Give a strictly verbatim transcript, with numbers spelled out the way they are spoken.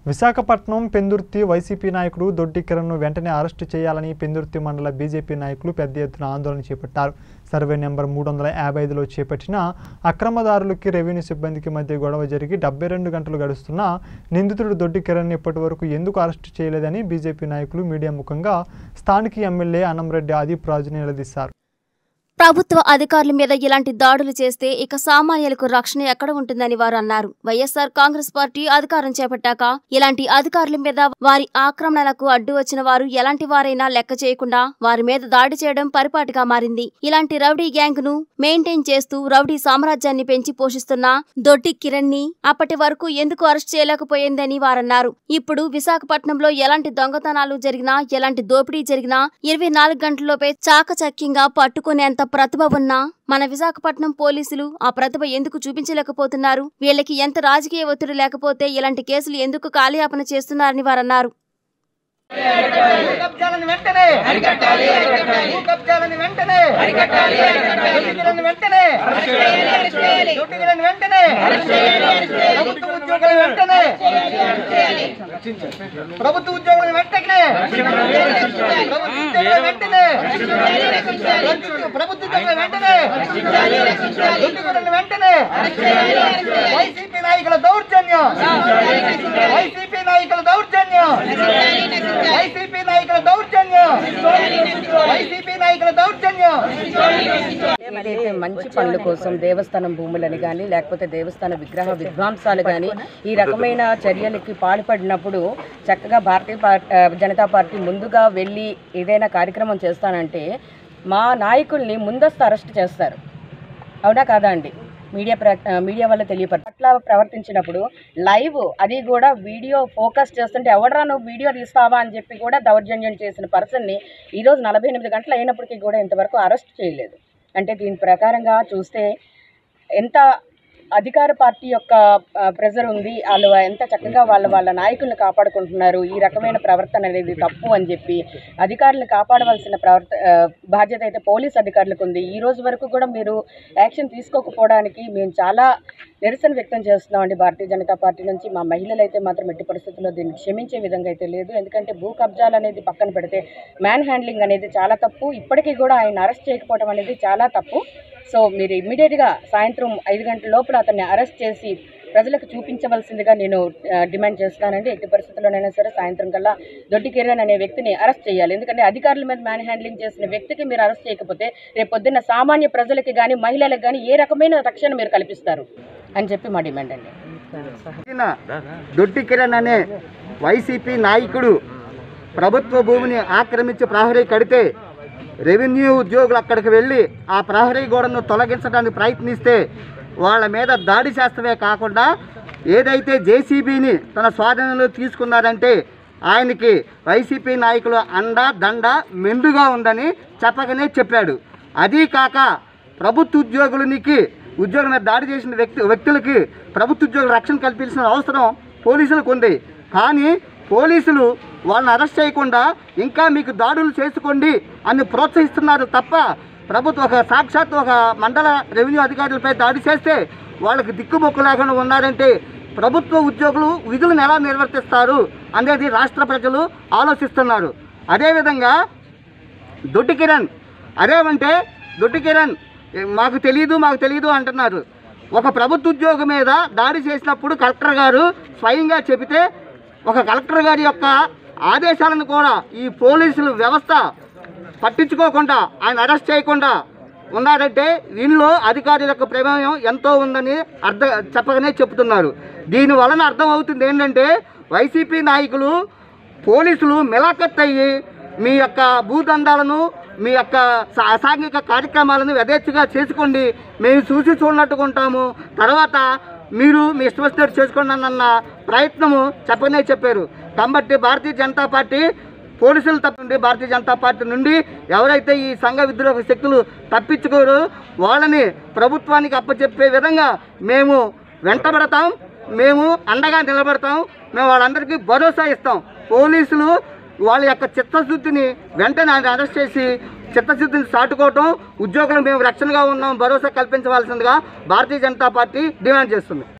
Visakhapatnam Pendurthi YCP నాయకుడు దొడ్డి కిరణ్ను వెంటనే అరెస్టు చేయాలని పెందుర్తి మండల బీజేపీ నాయకులు పెద్ద ఎత్తున ఆందోళన చేపట్టారు. సర్వే నెంబర్ మూడు వందల యాభై ఐదులో చేపట్టిన అక్రమదారులకి రెవెన్యూ సిబ్బందికి మధ్య గొడవ జరిగి డెబ్బై రెండు గంటలు గడుస్తున్నా నిందితుడు దొడ్డి కిరణ్ ఇప్పటి వరకు ఎందుకు అరెస్టు చేయలేదని బీజేపీ నాయకులు మీడియా ముఖంగా స్థానిక ఎమ్మెల్యే అన్నంరెడ్డి ఆదిప్ రాజుని నిలదీశారు. ప్రభుత్వ అధికారుల మీద ఇలాంటి దాడులు చేస్తే ఇక సామాన్యులకు రక్షణ ఎక్కడ ఉంటుందని వారు అన్నారు. వైఎస్ఆర్ కాంగ్రెస్ పార్టీ అధికారం చేపట్టాక ఇలాంటి అధికారుల మీద వారి ఆక్రమణలకు అడ్డు వచ్చిన వారు ఎలాంటి వారైనా లెక్క చేయకుండా వారి మీద దాడి చేయడం పరిపాటిగా మారింది. ఇలాంటి రౌడీ గ్యాంగ్ ను మెయింటైన్ చేస్తూ రౌడీ సామ్రాజ్యాన్ని పెంచి పోషిస్తున్న దొడ్డి కిరణ్ ని అప్పటి వరకు ఎందుకు అరెస్ట్ చేయలేకపోయిందని వారన్నారు. ఇప్పుడు విశాఖపట్నంలో ఎలాంటి దొంగతనాలు జరిగినా ఎలాంటి దోపిడీ జరిగినా ఇరవై నాలుగు గంటల్లోపే చాకచక్యంగా పట్టుకునేంత ప్రతిభ ఉన్నా మన విశాఖపట్నం పోలీసులు ఆ ప్రతిభ ఎందుకు చూపించలేకపోతున్నారు? వీళ్ళకి ఎంత రాజకీయ ఒత్తిడి లేకపోతే ఇలాంటి కేసులు ఎందుకు కాలయాపన చేస్తున్నారని వారన్నారు. ప్రభుత్వ ఉద్యోగులను వెంటనే ప్రభుత్వ ఉద్యోగులు వెంటనే వెంటనే వైసీపీ నాయకుల దౌర్జన్యం వైసీపీ నాయకుల దౌర్జన్యం వైసీపీ నాయకుల దౌర్జన్యం వైసీపీ నాయకుల దౌర్జన్యం ఏదైతే మంచి పనుల కోసం దేవస్థానం భూములని కానీ లేకపోతే దేవస్థాన విగ్రహ విధ్వంసాలు కానీ ఈ రకమైన చర్యలకి పాల్పడినప్పుడు చక్కగా భారతీయ జనతా పార్టీ ముందుగా వెళ్ళి ఏదైనా కార్యక్రమం చేస్తానంటే మా నాయకుల్ని ముందస్తు అరెస్ట్ చేస్తారు. అవునా కాదా అండి? మీడియా ప్ర మీడియా వల్ల తెలియపరు అట్లా ప్రవర్తించినప్పుడు లైవ్ అది కూడా వీడియో ఫోకస్ చేస్తుంటే ఎవడరా నువ్వు వీడియో తీస్తావా అని చెప్పి కూడా దౌర్జన్యం చేసిన పర్సన్ని ఈరోజు నలభై ఎనిమిది గంటలు అయినప్పటికీ కూడా ఇంతవరకు అరెస్ట్ చేయలేదు. అంటే దీని ప్రకారంగా చూస్తే ఎంత అధికార పార్టీ యొక్క ప్రెజర్ ఉంది, వాళ్ళు ఎంత చక్కగా వాళ్ళ వాళ్ళ నాయకులను కాపాడుకుంటున్నారు. ఈ రకమైన ప్రవర్తన అనేది తప్పు అని చెప్పి అధికారులను కాపాడవలసిన ప్రవర్త బాధ్యత అయితే పోలీస్ అధికారులకు ఉంది. ఈ రోజు వరకు కూడా మీరు యాక్షన్ తీసుకోకపోవడానికి మేము చాలా నిరసన వ్యక్తం చేస్తున్నామండి. భారతీయ జనతా పార్టీ నుంచి మా మహిళలు అయితే మాత్రం ఎట్టి పరిస్థితుల్లో దీన్ని క్షమించే విధంగా అయితే లేదు. ఎందుకంటే భూ కబ్జాలు అనేది పక్కన పెడితే మ్యాన్ హ్యాండ్లింగ్ అనేది చాలా తప్పు. ఇప్పటికీ కూడా ఆయన అరెస్ట్ చేయకపోవడం అనేది చాలా తప్పు. సో మీరు ఇమ్మీడియట్గా సాయంత్రం ఐదు గంటల లోపల అతన్ని అరెస్ట్ చేసి ప్రజలకు చూపించవలసిందిగా నేను డిమాండ్ చేస్తున్నానండి. ఎట్టి పరిస్థితుల్లోనైనా సరే సాయంత్రం కల్లా దొడ్డి కిరణ్ అనే వ్యక్తిని అరెస్ట్ చేయాలి. ఎందుకంటే అధికారుల మీద మ్యాన్ హ్యాండ్లింగ్ చేసిన వ్యక్తికి మీరు అరెస్ట్ చేయకపోతే రేపు పొద్దున్న సామాన్య ప్రజలకి కానీ మహిళలకు కానీ ఏ రకమైన రక్షణ మీరు కల్పిస్తారు అని చెప్పి మా డిమాండ్ అండి. దొడ్డి కిరణ్ అనే వైసీపీ నాయకుడు ప్రభుత్వ భూమిని ఆక్రమించి ప్రహరీ కడితే రెవెన్యూ ఉద్యోగులు అక్కడికి వెళ్ళి ఆ ప్రహరీ గోడను తొలగించడానికి ప్రయత్నిస్తే వాళ్ళ మీద దాడి చేస్తవే కాకుండా ఏదైతే జేసీబీని తన స్వాధీనంలో తీసుకున్నారంటే ఆయనకి వైసీపీ నాయకులు అండ దండ మెండుగా ఉందని చెప్పకనే చెప్పాడు. అదీ కాక ప్రభుత్వ ఉద్యోగులకి ఉద్యోగుల మీద దాడి చేసిన వ్యక్తి వ్యక్తులకి ప్రభుత్వ ఉద్యోగుల రక్షణ కల్పించిన అవసరం పోలీసులకు ఉంది. కానీ పోలీసులు వాళ్ళని అరెస్ట్ చేయకుండా ఇంకా మీకు దాడులు చేసుకోండి అని ప్రోత్సహిస్తున్నారు తప్ప ప్రభుత్వ ఒక సాక్షాత్ ఒక మండల రెవెన్యూ అధికారులపై దాడి చేస్తే వాళ్ళకి దిక్కుమొక్కు లేకుండా ఉన్నారంటే ప్రభుత్వ ఉద్యోగులు విధులను ఎలా నిర్వర్తిస్తారు అనేది రాష్ట్ర ప్రజలు ఆలోచిస్తున్నారు. అదేవిధంగా దొడ్డి కిరణ్ అదేమంటే దొడ్డి కిరణ్ మాకు తెలియదు మాకు తెలియదు అంటున్నారు. ఒక ప్రభుత్వ ఉద్యోగి మీద దాడి చేసినప్పుడు కలెక్టర్ గారు స్వయంగా చెబితే ఒక కలెక్టర్ గారి యొక్క ఆదేశాలను కూడా ఈ పోలీసుల వ్యవస్థ పట్టించుకోకుండా ఆయన అరెస్ట్ చేయకుండా ఉన్నారంటే వీళ్ళలో అధికారుల యొక్క ప్రమేయం ఎంతో ఉందని అర్థం చెప్పగానే చెప్తున్నారు. దీని వలన అర్థం అవుతుంది ఏంటంటే వైసీపీ నాయకులు పోలీసులు మిలాఖత్ అయ్యి మీ యొక్క భూదందాలను మీ యొక్క అసాంఘిక కార్యక్రమాలను యథేచ్ఛగా చేసుకోండి, మేము చూసి చూడనట్టుగా ఉంటాము, తర్వాత మీరు మీ ఇష్టం వచ్చినట్టు చేసుకోండి అన్న ప్రయత్నము చెప్పనే చెప్పారు. కాబట్టి భారతీయ జనతా పార్టీ పోలీసులు తప్పండి భారతీయ జనతా పార్టీ నుండి ఎవరైతే ఈ సంఘ విద్రోహ శక్తులు తప్పించుకోరు వాళ్ళని ప్రభుత్వానికి అప్పచెప్పే విధంగా మేము వెంటబడతాం, మేము అండగా నిలబడతాం, మేము వాళ్ళందరికీ భరోసా ఇస్తాం. పోలీసులు వాళ్ళ యొక్క చిత్తశుద్ధిని వెంటనే అరెస్ట్ చేసి చిత్తశుద్ధిని చాటుకోవటం, ఉద్యోగులు మేము రక్షణగా ఉన్నాం భరోసా కల్పించవలసిందిగా భారతీయ జనతా పార్టీ డిమాండ్ చేస్తుంది.